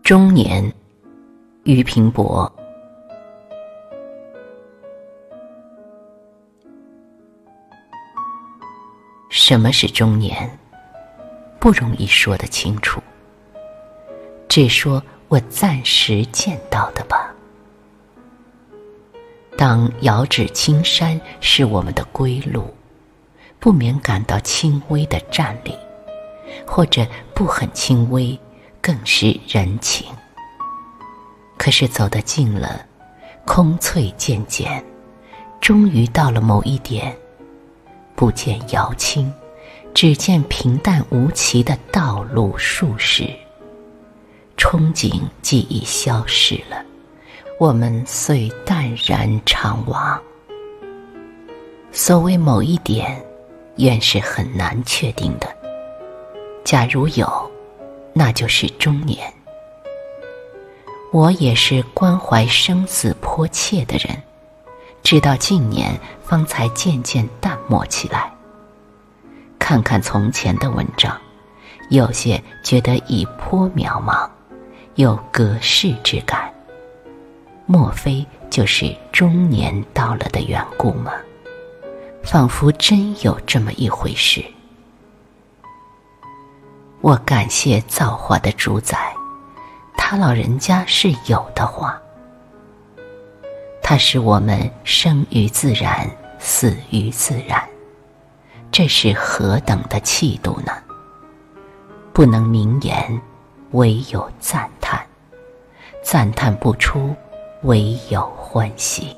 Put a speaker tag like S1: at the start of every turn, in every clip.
S1: 中年，俞平伯。什么是中年？不容易说得清楚，只说我暂时见到的吧。当遥指青山是我们的归路，不免感到轻微的站立，或者不很轻微，更是人情。可是走得近了，空翠渐减，终于到了某一点，不见遥青，只见平淡无奇的道路数十，憧憬既已消逝了，我们遂淡然长往。所谓某一点，原是很难确定的，假如有，那就是中年。我也是关怀生死迫切的人，直到近年方才渐渐淡漠起来。看看从前的文章，有些觉得已颇渺茫，有隔世之感。莫非就是中年到了的缘故吗？仿佛真有这么一回事。我感谢造化的主宰，他老人家是有的话。他使我们生于自然，死于自然，这是何等的气度呢？不能明言，唯有赞叹，赞叹不出，唯有欢喜。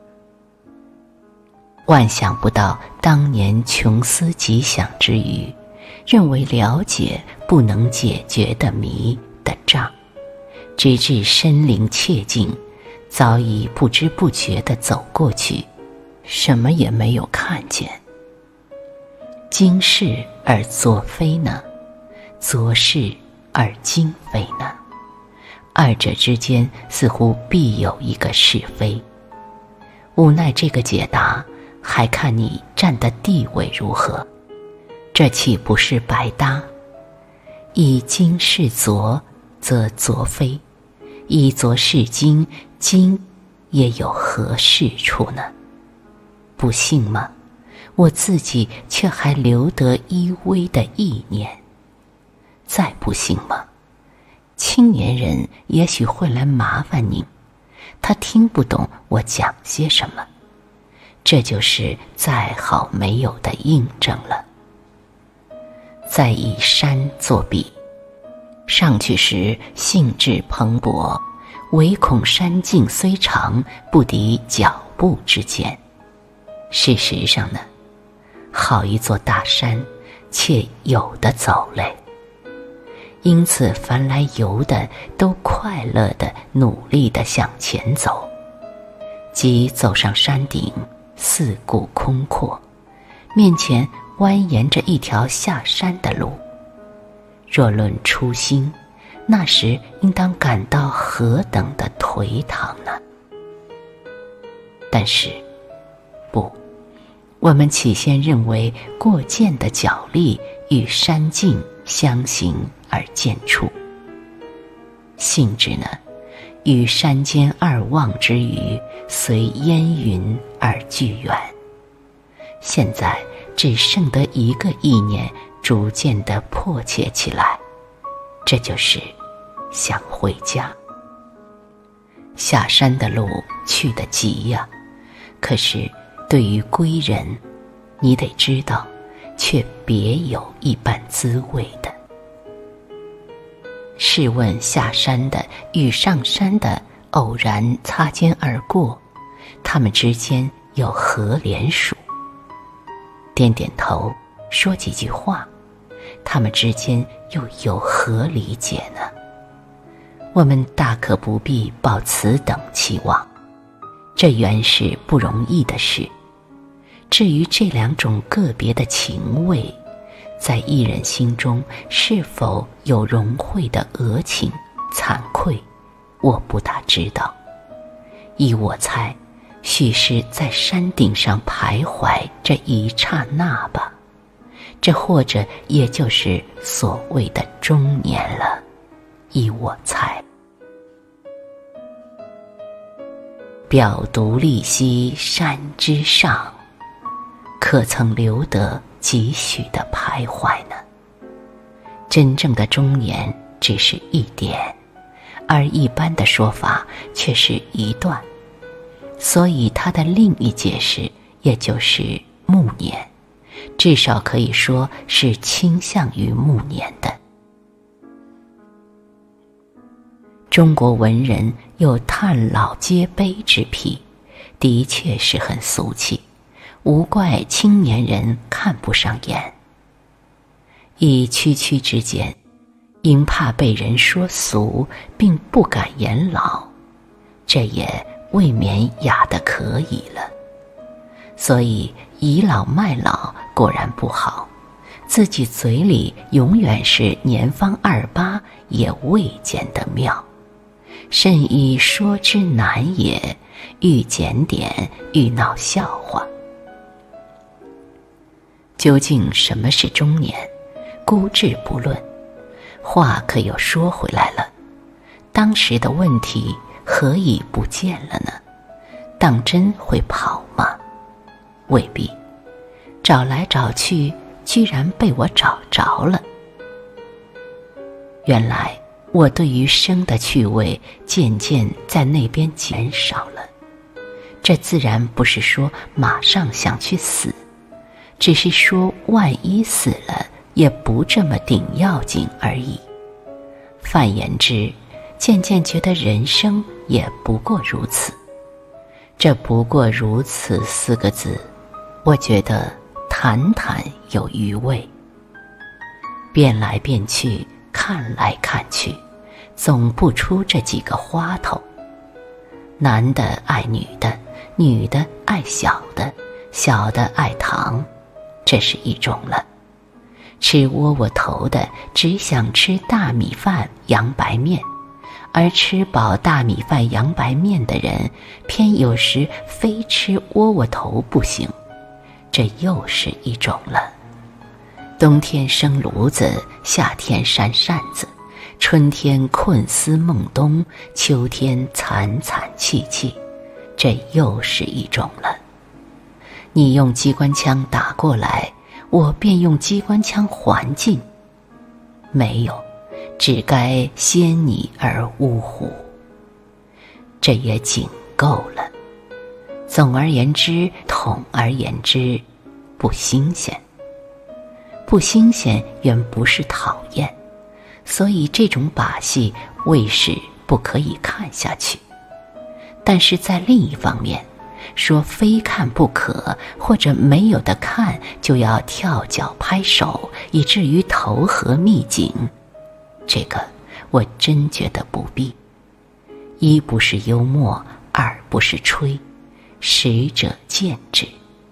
S1: 万想不到当年穷思极想之余，认为了解不能解决的谜的障，直至身临切境，早已不知不觉地走过去，什么也没有看见。今是而昨非呢？昨是而今非呢？二者之间似乎必有一个是非。无奈这个解答，还看你站的地位如何。这岂不是白搭？以今是昨，则昨非；以昨是今，今也有何是处呢？不信吗？我自己却还留得依微的意念。再不信吗？青年人也许会来麻烦您，他听不懂我讲些什么，这就是再好没有的印证了。再以山作比，上去时兴致蓬勃，唯恐山径虽长，不敌脚步之间。事实上呢，好一座大山，却有的走累。因此凡来游的都快乐地努力地向前走，即走上山顶，四顾空阔，面前蜿蜒着一条下山的路。若论初心，那时应当感到何等的颓唐呢？但是不，我们起先认为过涧的脚力与山径相形而见处，性质呢，与山间二望之余，随烟云而俱远。现在只剩得一个意念，逐渐地迫切起来，这就是想回家。下山的路去得急呀，可是对于归人，你得知道，却别有一般滋味的。试问下山的与上山的偶然擦肩而过，他们之间有何联属？点点头，说几句话，他们之间又有何理解呢？我们大可不必抱此等期望，这原是不容易的事。至于这两种个别的情味，在一人心中是否有融汇的额情、惭愧，我不大知道。依我猜，许是在山顶上徘徊这一刹那吧，这或者也就是所谓的中年了，依我猜。 表独立兮山之上，可曾留得几许的徘徊呢？真正的中年只是一点，而一般的说法却是一段，所以它的另一解释也就是暮年，至少可以说是倾向于暮年的。中国文人有叹老皆悲之癖，的确是很俗气，无怪青年人看不上眼。以区区之间，因怕被人说俗，并不敢言老，这也未免雅得可以了。所以倚老卖老果然不好，自己嘴里永远是年方28，也未见得妙。甚以说之难也，愈检点愈闹笑话。究竟什么是中年？姑置不论，话可又说回来了，当时的问题何以不见了呢？当真会跑吗？未必，找来找去，居然被我找着了。原来我对于生的趣味渐渐在那边减少了，这自然不是说马上想去死，只是说万一死了也不这么顶要紧而已。泛言之，渐渐觉得人生也不过如此。这不过如此4个字，我觉得谈谈有余味。变来变去，看来看去，总不出这几个花头。男的爱女的，女的爱小的，小的爱糖，这是一种了。吃窝窝头的只想吃大米饭洋白面，而吃饱大米饭洋白面的人，偏有时非吃窝窝头不行，这又是一种了。冬天生炉子，夏天扇扇子，春天困思梦冬，秋天惨惨戚戚，这又是一种了。你用机关枪打过来，我便用机关枪还击，没有，只该先你而呜呼。这也仅够了。总而言之，统而言之，不新鲜。不新鲜原不是讨厌，所以这种把戏未是不可以看下去。但是在另一方面，说非看不可，或者没有的看就要跳脚拍手，以至于投河秘井，这个我真觉得不必。一不是幽默，二不是吹，识者见之。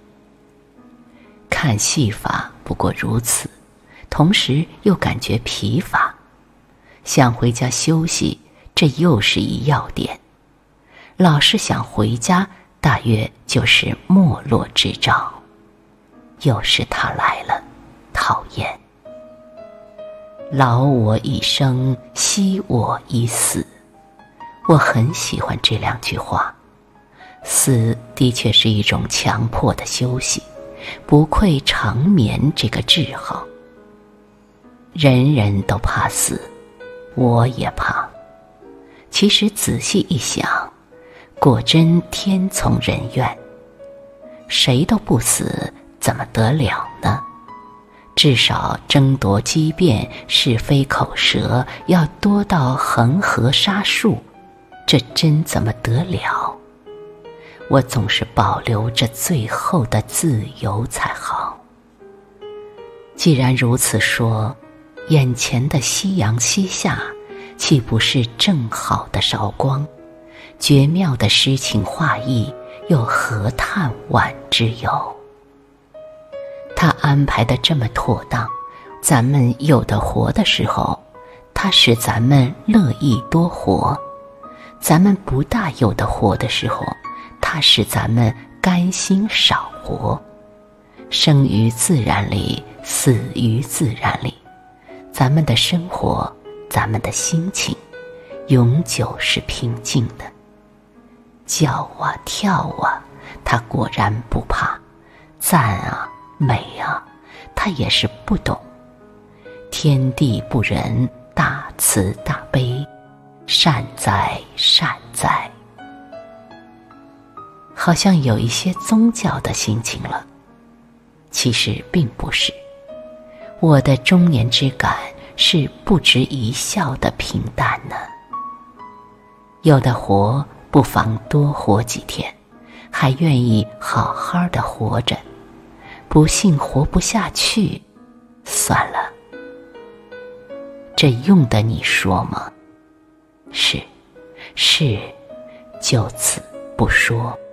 S1: 看戏法不过如此，同时又感觉疲乏，想回家休息，这又是一要点。老是想回家，大约就是没落之兆。又是他来了，讨厌。劳我一生，息我一死。我很喜欢这2句话。死的确是一种强迫的休息，不愧长眠这个字号。人人都怕死，我也怕。其实仔细一想，果真天从人愿，谁都不死，怎么得了呢？至少争夺机变，是非口舌，要多到恒河沙数，这真怎么得了？我总是保留这最后的自由才好。既然如此说，眼前的夕阳西下，岂不是正好的韶光？绝妙的诗情画意，又何叹惋之有？他安排的这么妥当，咱们有的活的时候，他使咱们乐意多活；咱们不大有的活的时候，他使咱们甘心少活。生于自然里，死于自然里，咱们的生活，咱们的心情，永久是平静的。 叫啊跳啊，他果然不怕；赞啊美啊，他也是不懂。天地不仁，大慈大悲，善哉善哉。好像有一些宗教的心情了，其实并不是。我的中年之感是不值一笑的平淡呢。有的活不妨多活几天，还愿意好好的活着。不幸活不下去，算了。这用得你说吗？是，就此不说。